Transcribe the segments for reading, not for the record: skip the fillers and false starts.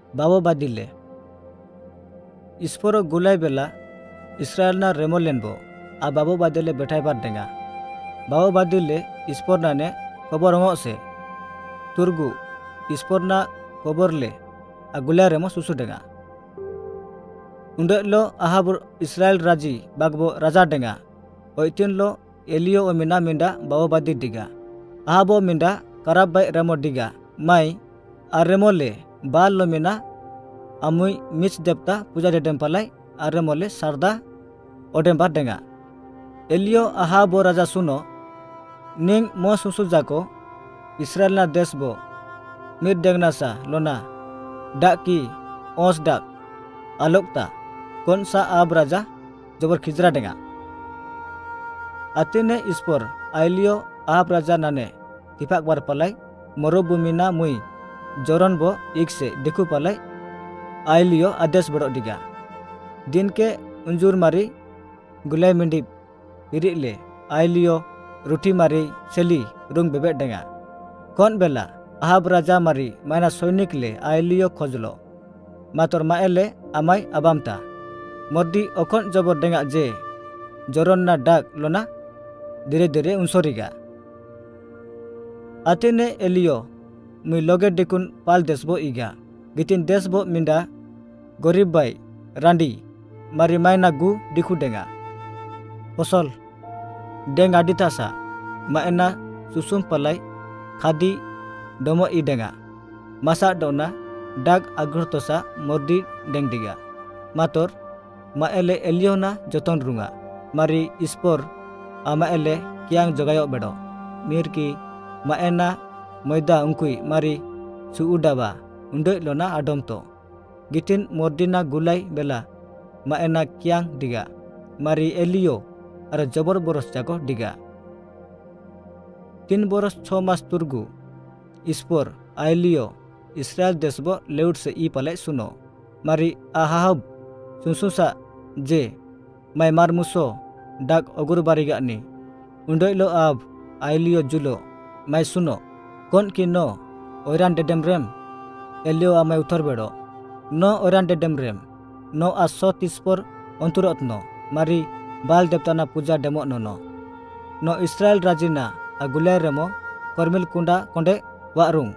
बाबो बादिले इस्पोरो गुलाई बेला इस्राएल ना रेमोलेनबो आ बाबो बादिले बैठाई पार देंगा बाबो बादिले इस्पोर नाने कबर से तुर्गु इस्पोर ना कबर ले आ गुलाई रेमो सुसु देंगा उन्डे लो आहाबुर इस्राएल राजी बागबो राजा देंगा ओइतिन लो एलियो ओ मिना मिंडा बाबो बादी दिगा आहाबो मिंडा कराब बाई रेमो दिगा माई आ रेमो ले बाल लो मिना अमुई मिच देवता पूजा डेम पलाई आ रेमो ले सारदा ओडेम बार देंगा एलियो आहाबो राजा सुनो निंग मो सुसु जाको इस्राएल ना देश बो मिर देंगना सा लोना डाकी ओस डाक आलोकता कौन सा आब राजा जबर खिजरा देंगा अतिने इस्पोर आइलियो आब राजा नाने तिफाक बार पलाई मरुभूमि ना मुई जोरन बो एक से देखु पलाई आइलियो आदेश बड़ो दिगा दिन के उंजूर मारी गुलाई मिंडी पिरी ले आइलियो रुटी मारी सेली रुंग बेबे देंगा कौन बेला आहाब राजा मारी मायना सैनिक ले आइलियो खोजलो मातर माएले आमाई अबामता मोदी अखन जबर देंगा जे जोरन ना डाक लोना धीरे धीरे उनसोरीगा आतिने एलियो मुई लोगे दिकुन पाल देशबो इगा गितिन देशबो मिंडा गरीब बाई रांडी मारी मायना गु दिखु देंगा फसल देंगा दितासा मायना सुसुम पलाई खादी डोमो इ देंगा मासा दोना डाक आग्रतोसा मोदी देंग दिगा मातर माएले एलियोना जतन रुंगा मारी इस्पोर आमाएले कियांग जगायो बेडो मिर की माएना मैदा उंकुई मारी सुउडाबा उंडे लोना आडम तो गितिन मोर्दिना गुलाई बेला माएना कियांग दिगा मारी एलियो अरे जबर बरस जाको दिगा 3 बरस 6 मास तुर्गु इस्पोर आइलियो इस्राएल देशबो लेउट से ई पले सुनो मारी आहाब सुनसुसा जे माय मारमुसो डाक अगुर बारिगानी उंडोइलो आब आइलियो जुलो माय सुनो कौन की नो ओरान डेडम रेम एलियो आमाय उथर बेडो नो ओरान डेडम रेम नो आसो तिस्पोर अंतुरत नो मारी बाल देवताना पूजा डेमो नो इस्राएल राजिना आगुलाई रेमो कर्मिल कुंडा कोंडे वारुंग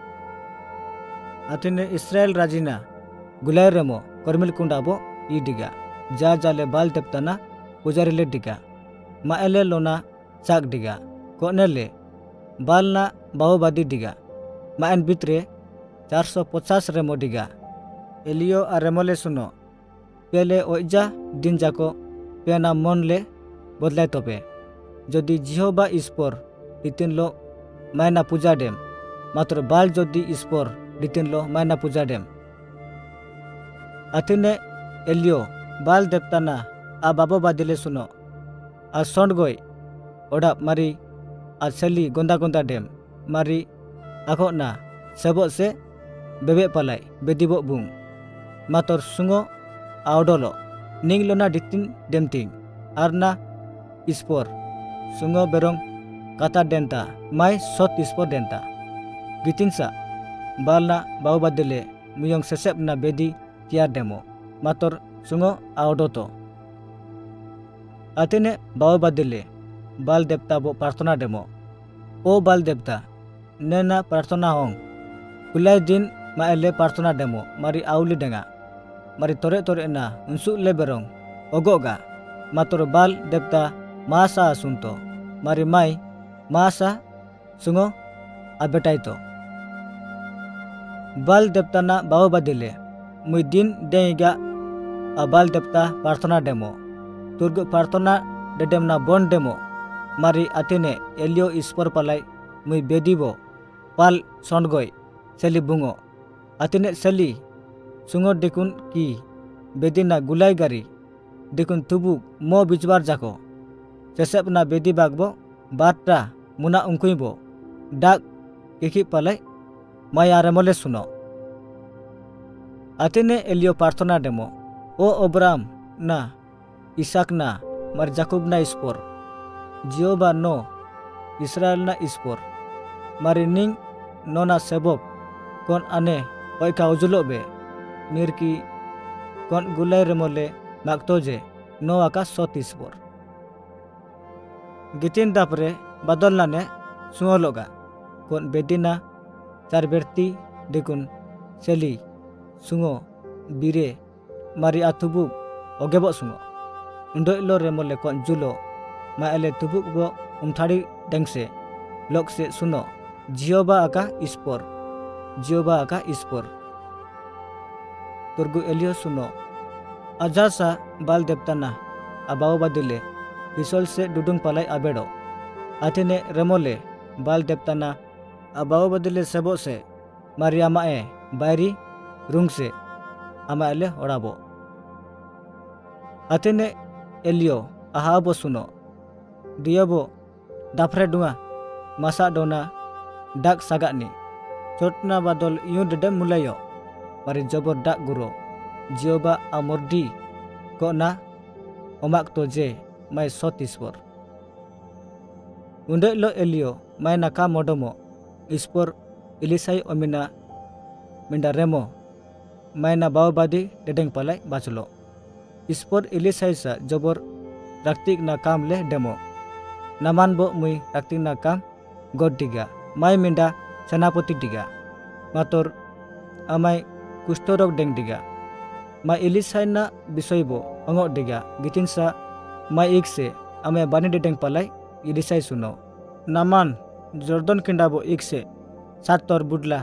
अतिने इस्राएल राजिना गुलाई रेमो कर्मिल कुंडा बो ई दिगा जा जाले बाल देवताना पुजारीले दिगा माएले लोना चाक दिगा कोनेले बालना बाहुबादी दिगा माएन बित्रे 450 रेमो दिगा एलियो आ रेमोले सुनो पेले ओइजा दिन जाको पेना मन ले बदलाय तोपे जदि जिहोबा इस्पोर दितिन लो मायना पूजा डेम मात्र बाल जदि इस्पोर दितिन लो मायना पूजा डेम अतिने एलियो बाल देवताना आ बाबो बादिले सुनो आ सोंडगोय ओडा मारी आ सेली गोंदा गोंदा डेम मारी आखो ना सेबो से बेबे पलाई बेदिबो बुंग मातर सुंगो आवडोलो निंगलोना दितिन डेमतिंग आरना इस्पोर सुंगो बेरोंग काता डेंता माय सोत इस्पोर डेंता गितिनसा बालना बाबो बादिले मुयंग सेसेपना बेदी तियार डेमो मातर सुंगो आवडोतो अतिने बाबो बादिले बाल देवता बो प्रार्थना डेमो ओ बाल देवता नेना प्रार्थना होंग कुलाई दिन माएले प्रार्थना डेमो मारी आउली डेंगा मारी तोरे तोरे ना उनसु ले बेरोंग ओगोगा मातर बाल देवता मासा सुनतो मारी माई मासा सुंगो आबेटाइतो बाल देवता ना बाबो बादिले मुई दिन देगा आ बाल देवता प्रार्थना डेमो तुर्ग प्रार्थना डेडम ना बोन डेमो मारी अतिने एलियो इस्पोर पलाई मुई बेदीबो पाल सोंडगोय सेली बुंगो अतिने सेली सुंगो दिकुन की बेदीना गुलाई गारी दिकुन तुबु मो बिजबार जाको सेसेपना बेदी बागबो बाटा मुना उंकुइबो डाक किकी पलाई मायारे मोले सुनो अतिने एलियो प्रार्थना डेमो ओ अब्राम ना इसाक ना मार जाकुब ना इस्पोर जियोबा नो इस्राएल ना इस्पोर मारी निंग नो ना सेबोक कौन आने पैका उजुलो बे मिरकी कौन गुलाई रेमोले माक्तोजे नो आका 130 गितिन दापरे बादल नाने सुंगलोगा कौन बेदिना चार बेर्ती देखुन सेली सुंगो बीरे मारी आतुबुक ओगेबो सुंगो उंडोइलो रेमोले कौन जुलो मा एले तुबुक बो उमथाड़ी डेंगसे लोक से सुनो जियोबा आका इस्पोर तुर्गु एलियो सुनो अजासा बाल देवताना अबाओ बदिले बिसोल से डुडुंग पलाई आबेडो आथिने रेमोले बाल देवताना अबाओ बदिले सेबो से मारियामा ए बायरी रुंग से आमा एले ओडाबो आथिने एलियो आहाबो सुनो दियाबो दाफ्रे डुआ मासा डोना डाक सागानी चोटना बादल यूं डेडम मुलायो मारी जबर डाक गुरो जियोबा आमोर्दी कोना ओमाक तो जे माय 130 उंडे लो एलियो माय नाका मोडोमो इस्पोर इलिसाई ओमिना मिंडा रेमो माय ना बावबादी डेडेंग पलाई बाचलो इस्पोर इलिसाई सा जबर राक्तिक ना काम ले डेमो नामान बो मुई राक्तिक ना काम गोड दिगा माय मिंडा सेनापति दिगा मातोर आमाय कुष्ठरोग डेंग दिगा माय इलिसाई ना बिसोय बो अंगो दिगा गितिनसा माय एक से आमे बानी डेडेंग पलाई इलिसाई सुनो नामान जर्दन किंडाबो एक से सातर बुडला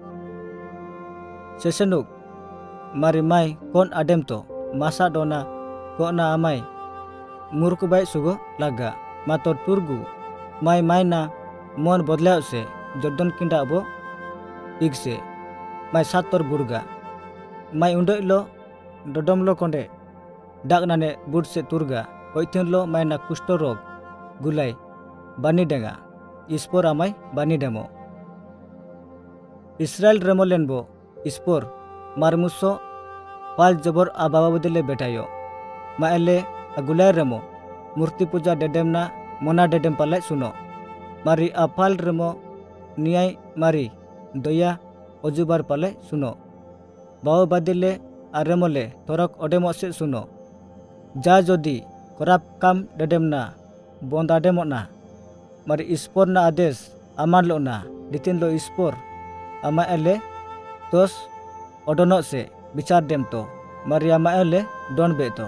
सेसेनुक मारी माय कौन आडेम तो मासा डोना कोना आमाय मुर्कुबाई सुगो लागा मातोर तुर्गु माय ना मन बदलाव से जर्दन किंडाबो एक से माय सातर बुर्गा माय उंडोइलो डोडमलो कोंडे डाकनाने बुड से तुर्गा ओइथिनलो माय ना कुष्ठ रोग गुलाई बानी डेंगा इस्पोर आमाय बानी डेमो इस्राएल रेमोलेनबो इस्पोर मारमुसो पाल जबर आबाबा बदले बेटायो मा एले अगुलाई रेमो मूर्ति पूजा डेडेमना मोना डेडेम पालाई सुनो मारी आपाल रेमो नियाय मारी दया अजुबार पालाई सुनो बाओ बादिले आरेमोले थोरक ओडेमो से सुनो जा जोदी खराब काम डेडेमना बोंदा डेमोना मारी इस्पोर ना आदेश आमान लो ना दितिन लो इस्पोर आमा एले तोस ओडोनो से विचार डेम तो मारी आमा एले डोन बे तो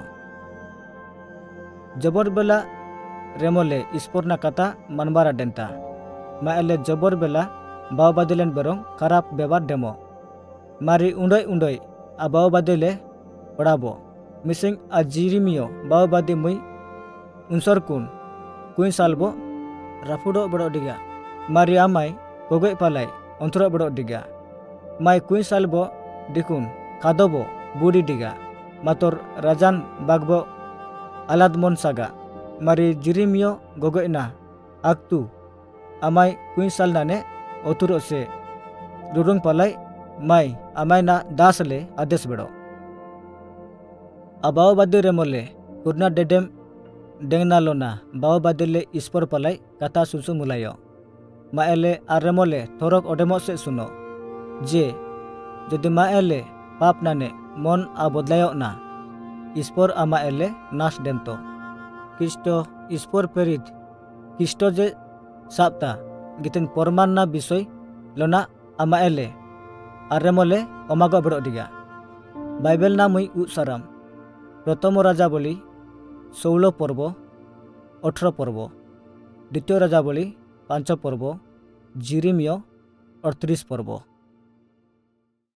जबर बेला रेमोले इस्पोर ना कथा मनबारा डेंता मा एले जबर बेला बाओ बादिलेन बेरों खराब बेबार डेमो मारी उंडोय आ बाओ बादिले ओडाबो मिसिंग आ जिरिमियो बाओ बादी मुई उनसर कुन सालबो राफुडो बड़ो दिगा मारी आमाय कोगोय पालाई अंतरो बड़ो दिगा माय कुन सालबो दिकुन खादोबो बुडी दिगा मातोर राजान बागबो आलादमन सागा मारी जिरिमियो गोगोयना आक्तु आमाय कुन साल नाने ओतुरो से रुरुंग पालाई माय आमाय ना दासले आदेश बड़ो अबाओ बादी रेमोले कुरना डेडेम डेंगना लोना बाओ बादिले इस्पोर पलाई कथा सुसु मुलायो मा एले आरेमोले थोरक ओडेमो से सुनो जे जदि मा एले पाप नाने मन आ बदलायो ना इस्पोर आमा एले नाश डेमतो किस्टो इस्पोर पेरित किस्टो जे साप्ता गितिन परमान ना बिसोय लोना आमा एले आरेमोले ओमागो बड़ो दिगा बाइबल ना मुई उसाराम प्रथम राजा बोली 16 पर्व 18 पर्व द्वितीय राजा बोली 5 पर्व जिरिमियो 38 पर्व।